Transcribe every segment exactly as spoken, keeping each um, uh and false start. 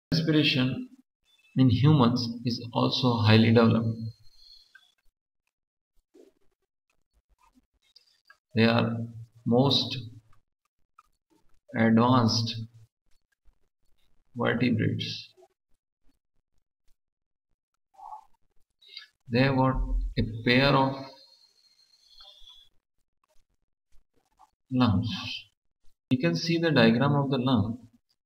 Respiration in humans is also highly developed. They are most advanced vertebrates. They have got a pair of lungs. You can see the diagram of the lung.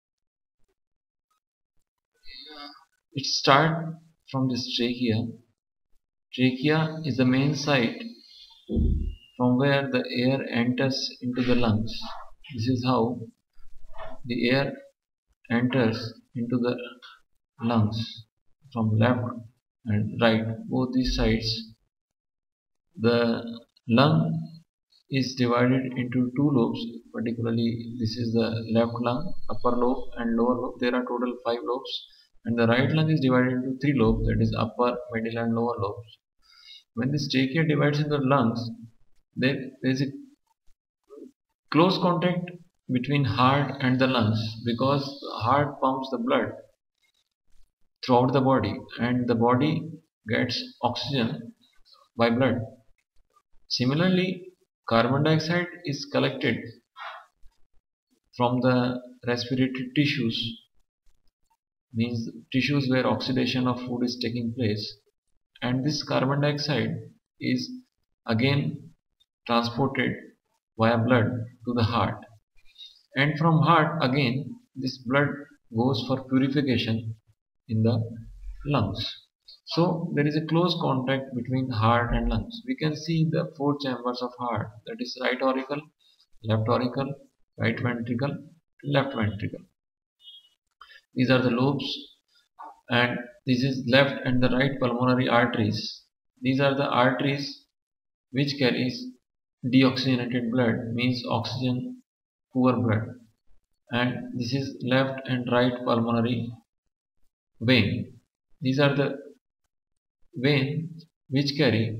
It starts from this trachea. Trachea is the main site from where the air enters into the lungs. This is how the air enters into the lungs from left and right, both these sides. The lung is divided into two lobes, particularly this is the left lung, upper lobe and lower lobe. There are total five lobes, and the right lung is divided into three lobes, that is upper, middle and lower lobes. When this trachea divides into the lungs, then there is a close contact between heart and the lungs, because the heart pumps the blood throughout the body and the body gets oxygen by blood. Similarly, carbon dioxide is collected from the respiratory tissues, means tissues where oxidation of food is taking place, and this carbon dioxide is again transported via blood to the heart, and from heart again this blood goes for purification in the lungs. So there is a close contact between heart and lungs. We can see the four chambers of heart, that is right auricle, left auricle, right ventricle, left ventricle. These are the lobes, and this is left and the right pulmonary arteries. These are the arteries which carries deoxygenated blood, means oxygen poor blood, and this is left and right pulmonary vein. These are the veins which carry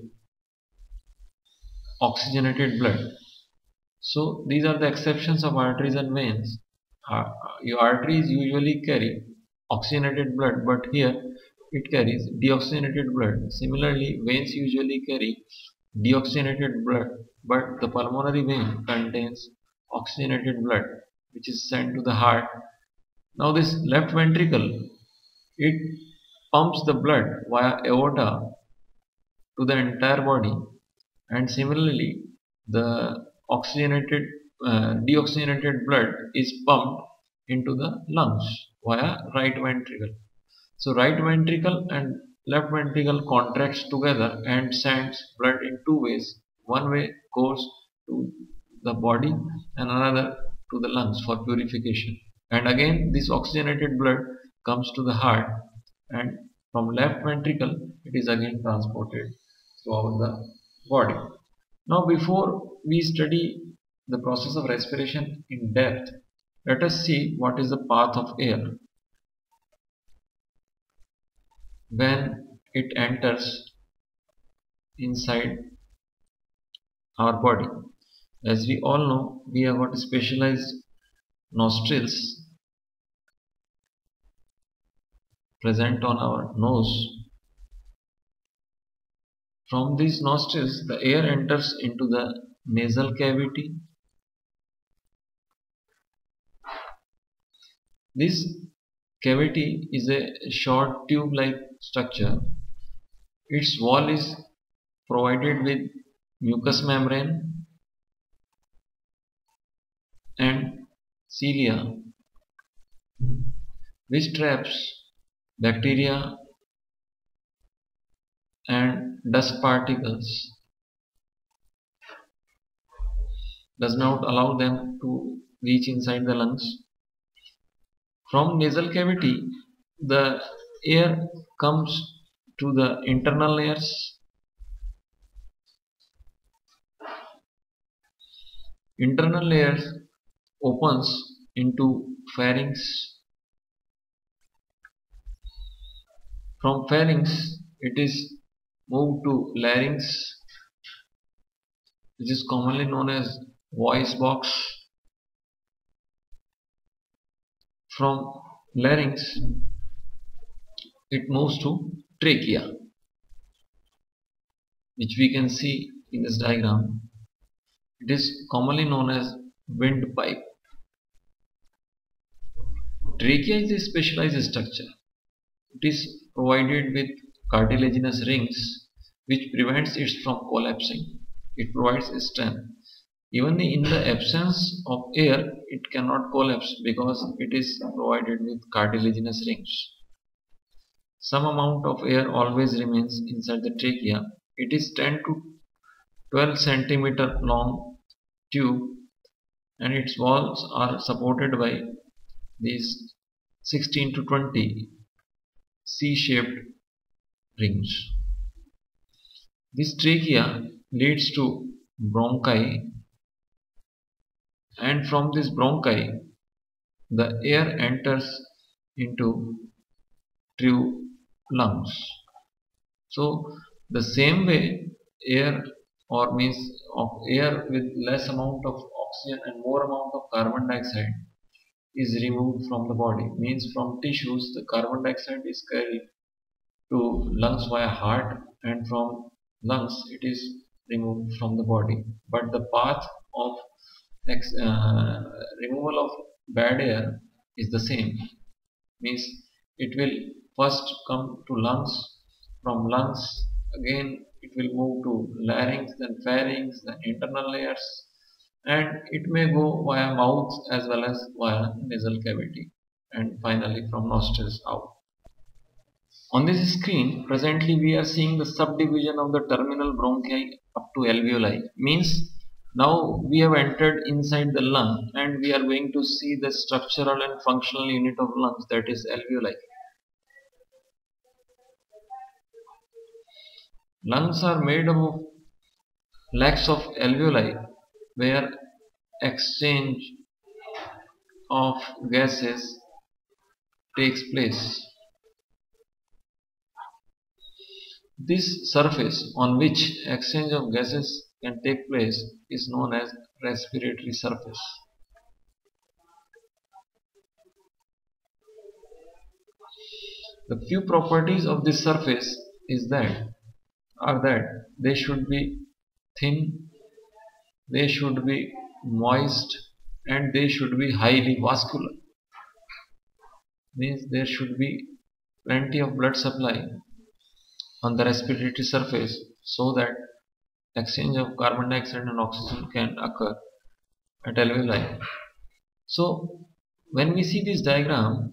oxygenated blood. So these are the exceptions of arteries and veins. Uh, your arteries usually carry oxygenated blood, but here it carries deoxygenated blood. Similarly, veins usually carry deoxygenated blood, but the pulmonary vein contains oxygenated blood, which is sent to the heart. Now this left ventricle, it pumps the blood via aorta to the entire body, and similarly the oxygenated uh, deoxygenated blood is pumped into the lungs via right ventricle. So right ventricle and left ventricle contracts together and sends blood in two ways. One way goes to the body and another to the lungs for purification, and again this oxygenated blood comes to the heart, and from left ventricle it is again transported throughout the body. Now before we study the process of respiration in depth, let us see what is the path of air when it enters inside our body. As we all know, we have got specialized nostrils present on our nose. From these nostrils, the air enters into the nasal cavity. This cavity is a short tube-like structure. Its wall is provided with mucous membrane and cilia, which traps bacteria and dust particles, does not allow them to reach inside the lungs. From nasal cavity, the air comes to the internal layers. Internal layers opens into pharynx. From pharynx, it is moved to larynx, which is commonly known as voice box. From larynx, it moves to trachea, which we can see in this diagram. It is commonly known as windpipe. Trachea is a specialized structure. It is provided with cartilaginous rings which prevents it from collapsing. It provides strength. Even in the absence of air, it cannot collapse because it is provided with cartilaginous rings. Some amount of air always remains inside the trachea. It is ten to twelve centimeter long tube, and its walls are supported by these sixteen to twenty C-shaped rings. This trachea leads to bronchi, and from this bronchi the air enters into through lungs. So the same way air or means of air with less amount of oxygen and more amount of carbon dioxide is removed from the body, means from tissues the carbon dioxide is carried to lungs via heart, and from lungs it is removed from the body. But the path of ex, uh, removal of bad air is the same, means it will first come to lungs, from lungs again it will move to larynx, then pharynx, then internal layers, and it may go via mouth as well as via nasal cavity, and finally from nostrils out. On this screen presently we are seeing the subdivision of the terminal bronchi up to alveoli, means now we have entered inside the lung and we are going to see the structural and functional unit of lungs, that is alveoli. Lungs are made up of lakhs of alveoli where exchange of gases takes place. This surface on which exchange of gases can take place is known as respiratory surface. The few properties of this surface is that are that they should be thin, they should be moist, and they should be highly vascular. Means there should be plenty of blood supply on the respiratory surface so that exchange of carbon dioxide and oxygen can occur at alveoli. So when we see this diagram,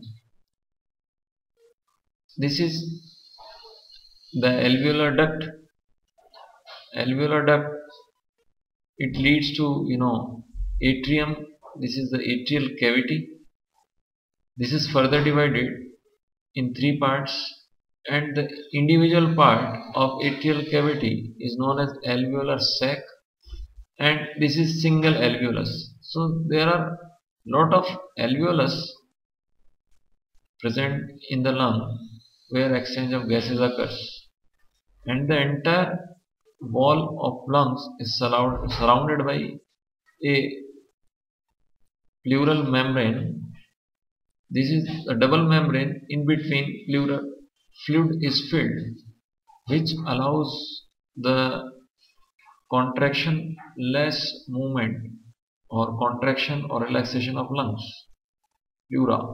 this is the alveolar duct. Alveolar duct, it leads to, you know, atrium. This is the atrial cavity. This is further divided in three parts, and the individual part of atrial cavity is known as alveolar sac, and this is single alveolus. So there are lot of alveolus present in the lung where exchange of gases occurs, and the entire wall of lungs is surrounded by a pleural membrane. This is a double membrane. In between pleural fluid is filled, which allows the contraction less movement or contraction or relaxation of lungs. Pleura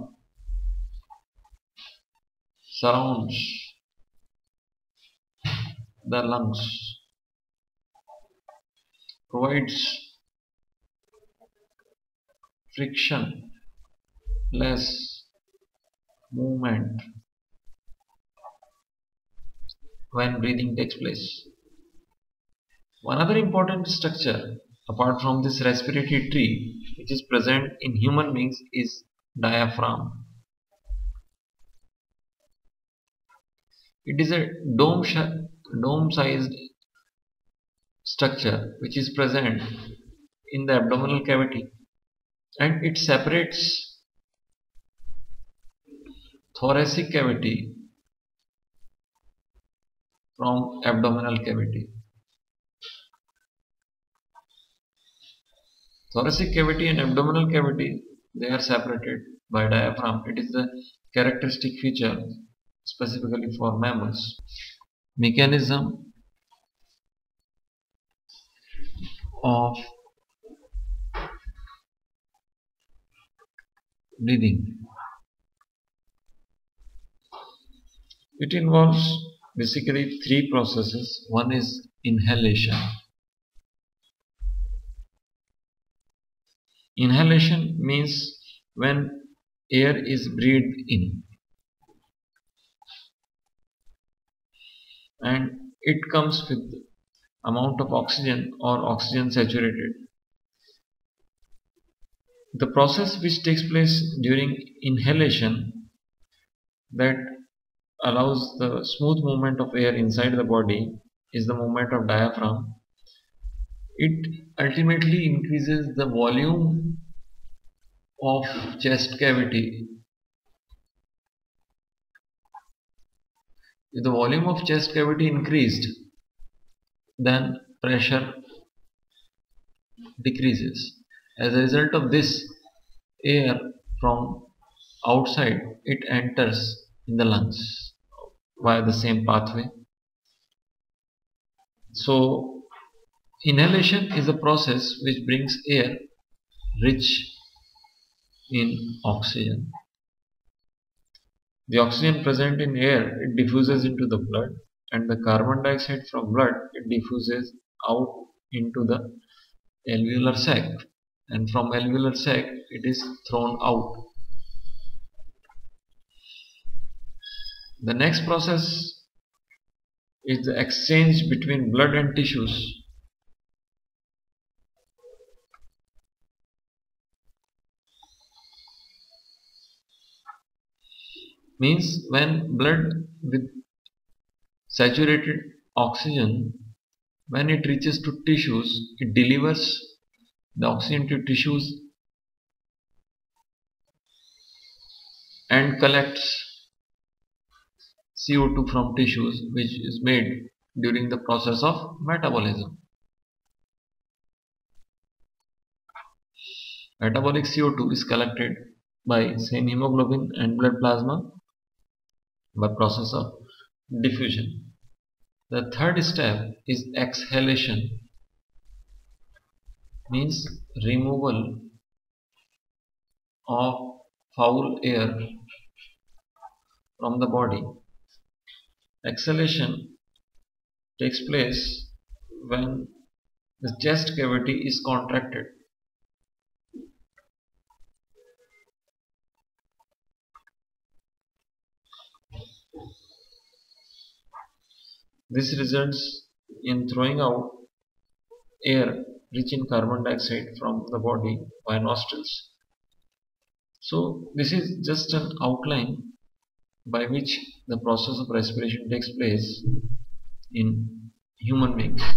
surrounds the lungs, provides friction less movement when breathing takes place. One other important structure apart from this respiratory tree which is present in human beings is diaphragm. It is a dome dome sized structure which is present in the abdominal cavity, and it separates thoracic cavity from abdominal cavity. Thoracic cavity and abdominal cavity, they are separated by diaphragm. It is the characteristic feature specifically for mammals. Mechanism of breathing. It involves basically three processes. One is inhalation. Inhalation means when air is breathed in, and it comes with amount of oxygen or oxygen saturated. The process which takes place during inhalation, that allows the smooth movement of air inside the body, is the movement of diaphragm. It ultimately increases the volume of chest cavity. If the volume of chest cavity increased, then pressure decreases. As a result of this, air from outside, it enters in the lungs via the same pathway. So inhalation is a process which brings air rich in oxygen. The oxygen present in air, it diffuses into the blood, and the carbon dioxide from blood, it diffuses out into the alveolar sac, and from alveolar sac it is thrown out. The next process is the exchange between blood and tissues. Means when blood with saturated oxygen, when it reaches to tissues, it delivers the oxygen to tissues and collects C O two from tissues, which is made during the process of metabolism. Metabolic C O two is collected by same hemoglobin and blood plasma by process of diffusion. The third step is exhalation, means removal of foul air from the body. Exhalation takes place when the chest cavity is contracted. This results in throwing out air rich in carbon dioxide from the body by nostrils. So this is just an outline by which the process of respiration takes place in human beings.